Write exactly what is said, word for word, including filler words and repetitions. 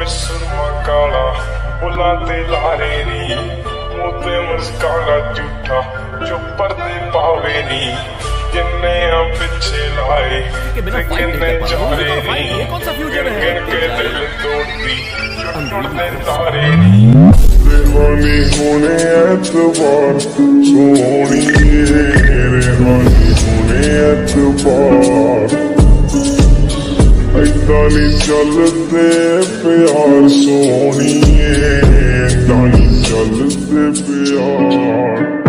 सुरमा काला बुला ते लारे नी मोते मुस्काला झूठा जो पर्दे पावे नी जिन्ने पिछे लाए किन्ने चारे नी गिन गिन के दिल तोड़ती टूटते तारे नी रेहानी होने एतबार सोनी रेहानी होने एतबार ऐदा नी चलते प्यार सोनी ऐदा नी चलते प्यार।